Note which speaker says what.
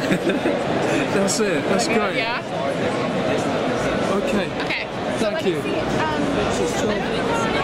Speaker 1: That's it. That's great.
Speaker 2: Yeah.
Speaker 1: Okay.
Speaker 2: Okay.
Speaker 1: Thank you.
Speaker 2: See,